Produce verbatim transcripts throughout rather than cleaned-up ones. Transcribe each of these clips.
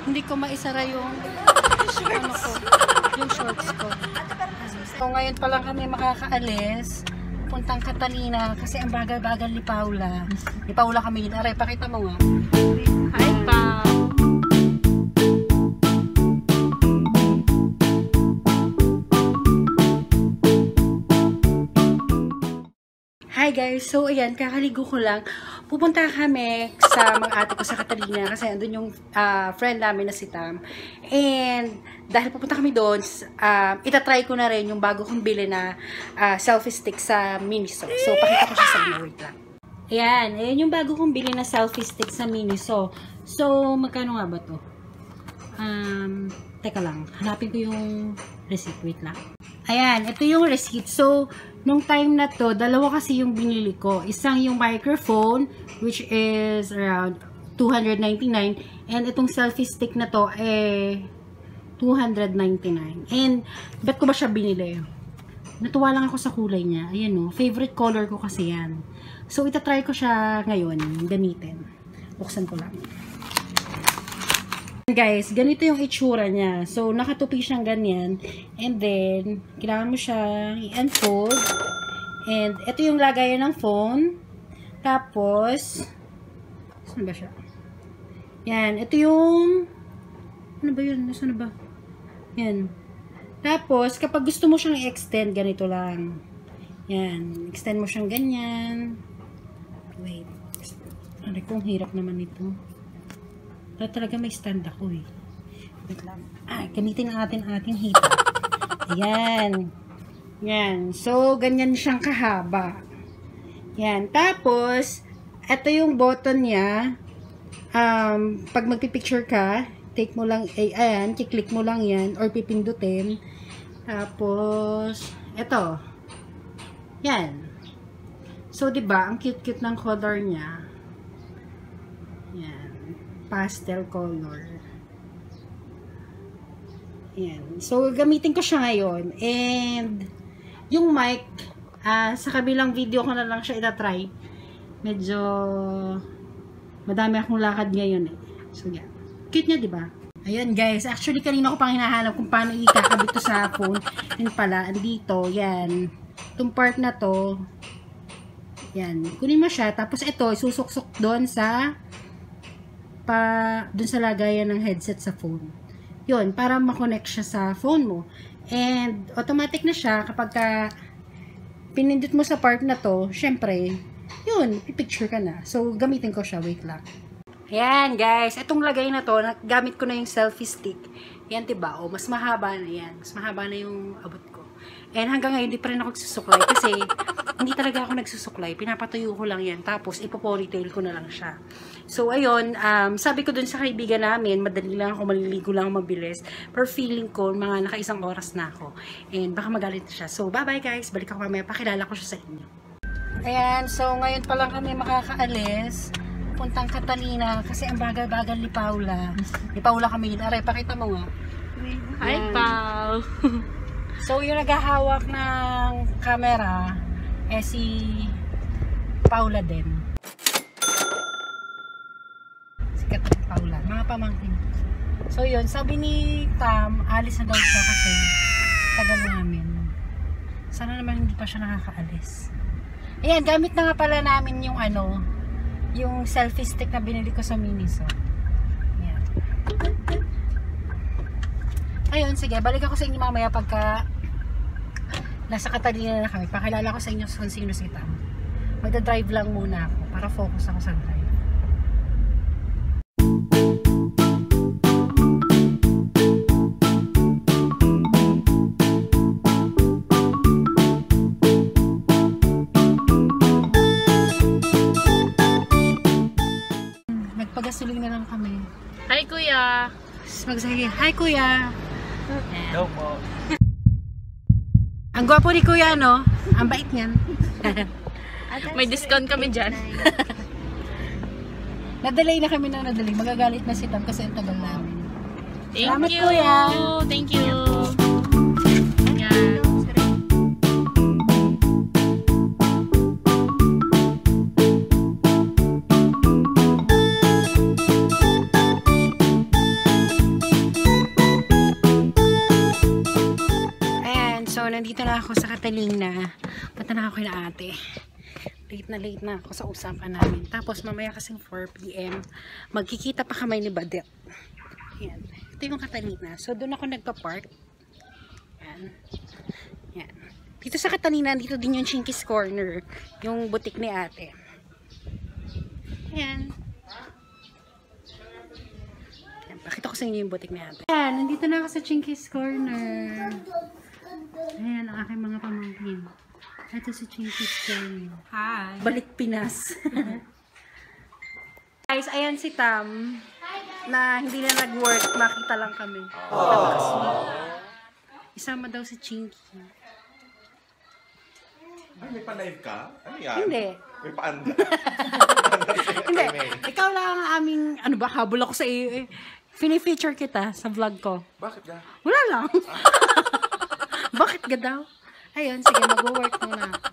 Hindi ko maisara yung ano ko, yung shorts ko. So ngayon pa lang kami makakaalis. Puntang Catalina kasi ang bagal-bagal ni Paula. Ni Paula kami yun. Aray, pakita mo nga. Hi, Pa. Hi guys! So ayan, kakaligo ko lang. Pupunta kami sa mga ate ko sa Catalina kasi andun yung uh, friend namin na si Tam. And dahil pupunta kami doon, uh, itatry ko na rin yung bago kong bili na uh, selfie stick sa Miniso. So pakita ko siya sa inyo. Wait lang. Ayan, ayan yung bago kong bili na selfie stick sa Miniso. So magkano nga ba to? Um, teka lang, hanapin ko yung receipt. Wait lang. Ayan, ito yung receipt. So, nung time na to, dalawa kasi yung binili ko. Isang yung microphone, which is around two hundred ninety-nine. And itong selfie stick na to, eh, two hundred ninety-nine. And, ba't ko ba siya binili? Natuwa lang ako sa kulay niya. Ayan o, favorite color ko kasi yan. So, itatry ko siya ngayon, gamitin. Buksan ko lang. Guys, ganito yung itsura niya. So, nakatupi siyang ganyan. And then, kailangan mo siyang i-unfold. And, ito yung lagayan ng phone. Tapos, saan ba siya? Yan, ito yung, ano ba yun? Nasaan na ba? Yan. Tapos, kapag gusto mo siyang i-extend, ganito lang. Yan, extend mo siyang ganyan. Wait. Ano kung hirap naman ito. Pero talaga may stand ako eh. Wait lang. Ah, gamitin natin ating heater. Ayan. Yan. So, ganyan siyang kahaba. Yan. Tapos, ito yung button niya. Um, pag magpipicture ka, take mo lang, eh, ayan, kiklik mo lang yan, or pipindutin. Tapos, ito. Yan. So, diba, ang cute-cute ng color niya. Yan. Pastel color. Ayan. So, gamitin ko siya ngayon. And, yung mic, uh, sa kabilang video ko na lang siya itatry. Medyo, madami akong lakad ngayon eh. So, yan. Cute niya, diba? Ayan, guys. Actually, kanina ko pang hinahanap kung paano ikakabit to sa phone. Yun pala, andito. Yan. Itong part na to. Yan. Kunin mo siya. Tapos, ito, isusuksok doon sa pa dun sa lagayan ng headset sa phone. Yun, para makonect siya sa phone mo. And, automatic na siya kapag ka pinindot mo sa part na to, syempre, yun, pipicture ka na. So, gamitin ko siya. Wait lang. Ayan, guys. Itong lagay na to, gamit ko na yung selfie stick. Yan, diba? O, mas mahaba na yan. Mas mahaba na yung abot ko. And hanggang ngayon, hindi pa rin ako nagsusuklay kasi hindi talaga ako nagsusuklay. Pinapatuyo ko lang yan. Tapos, ipo-ponytail ko na lang siya. So, ayun, um, sabi ko dun sa kaibigan namin, madali lang ako, maliligo lang ako mabilis. Pero feeling ko, mga nakaisang oras na ako. And baka magalit na siya. So, bye-bye guys. Balik ako mamaya. Pakilala ko siya sa inyo. Ayan, so ngayon pa lang kami makakaalis. Puntang Catalina kasi ang bagal-bagal ni Paula. Ni Paula kami yun. Aray, pakita mo nga. Hi, Pao. So, yung naghahawak ng camera, eh si Paula din. Sikat na Paula. Mga pamangkin. So, yun. Sabi ni Tam, alis na daw siya kasi tagal namin. Sana naman hindi pa siya nakakaalis. Ayan, gamit na nga pala namin yung ano, yung selfie stick na binili ko sa Miniso. Ayan. Ayun, sige. Balik ako sa inyo mamaya pagka nasa Catalina na kami. Pakilala ko sa inyo kung sino si Tam. Magda-drive lang muna ako para focus ako sa drive. Nagpagasuling na lang kami. Hi, Kuya. Magsabi, hi Kuya. Hello po. Ang gwapo ni Kuya, no? Ang bait niyan. May discount kami dyan. Nadelay na kami na nadelay. Magagalit na si Tam kasi ang tagal namin. Thank Salamat, you. Kuya. Thank you. Yan. nandito na ako sa Catalina. Punta na ako kay na ate. Late na late na ako sa usapan namin. Tapos mamaya kasing four p m magkikita pa kami ni Badet. Yan. Ito yung Catalina. So doon ako nagpa-park. Yan. Yan. Dito sa Catalina, dito din yung Chinky's Corner. Yung butik ni ate. Yan. Yan. Pakita ko sa inyo yung butik ni ate. Yan. Nandito na ako sa Chinky's Corner. Ayan ang aking mga pamangkin. Ito si Chinky's Corner. Hi. Balik Pinas. Guys, ayan si Tam na hindi na nag-work. Makita lang kami. Isama daw si Chinky. Ay, may pa-live ka? Ano yan? Hindi. May pa-anda. Hindi. Ikaw lang ang aming, ano ba, habol ako sa iyo eh. Fini-feature kita sa vlog ko. Bakit ka? Wala lang. Bakit ka daw? Ayun, sige, mag-work muna ako.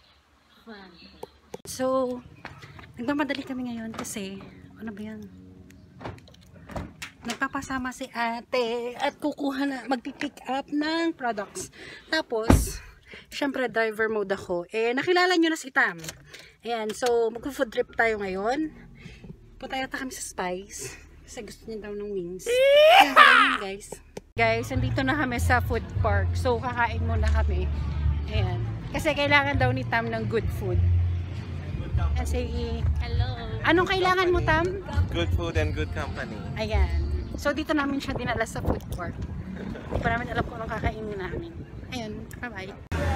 So, nagmamadali kami ngayon kasi, ano ba yan? Nagpapasama si ate at kukuha na, mag-pick up ng products. Tapos, syempre, driver mode ako. Eh, nakilala nyo na si Tam. Ayan, so, mag-food trip tayo ngayon. Punta yata kami sa Spice. Kasi gusto niya daw ng wings. Ayan, kakain guys. Guys, nandito na kami sa food park. So, kakain muna kami. Ayan. Kasi kailangan daw ni Tam ng good food. Kasi, Hello. anong kailangan mo, Tam? Good food and good company. Ayan. So, dito namin siya dinala sa food park. Hindi pa namin alam kung anong kakainin namin. Ayan. Bye-bye.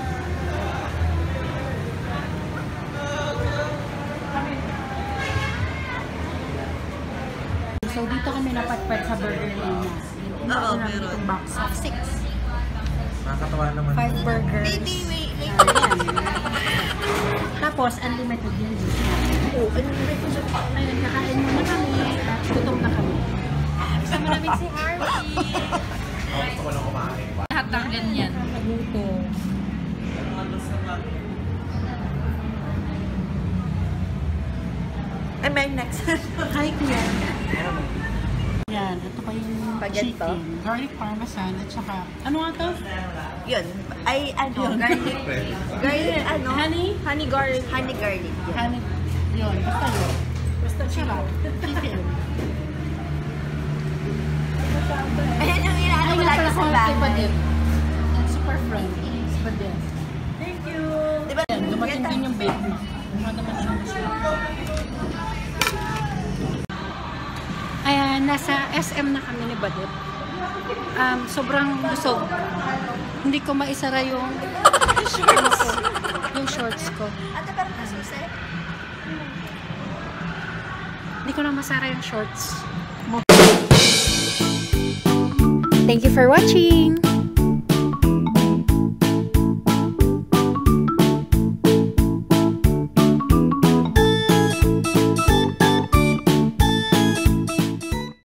So, dito kami napatpat sa Burger King. Oo, meron. Itong box of six. Nakakatawa naman. Five burgers. Baby, wait, wait. Ayan. Tapos, unlimited yun. Oo, unlimited. Ayun, kakain muna kami. At gutom na kami. Kasama namin si Harvey. Ako ko lang kumain. Lahat ng ganyan. Gutom. Ay, may next. Hi, Kuya. Yan, ito pa yung Spaghetti. chicken. Garlic parmesan at saka, ano nga to? Yun. Ay, ano, garlic. Garlic, ano? Honey? Honey garlic. Honey garlic. Yun. Honey. Yun, basta yun. Basta sarap. Chicken. Ayan yung inaano Ay, ko nga lagi pala sa ko bahay. kay Badet. And super friendly. Badet. Thank you. Diba? Yan, dumating din yung baby. Mukha naman siyang masarap. Ayan, nasa S M na kami ni Badet. Um, sobrang busog. Hindi ko maisara yung shorts ko. Yung shorts ko. Ate, parang nasusi. Hindi ko na masara yung shorts. Thank you for watching!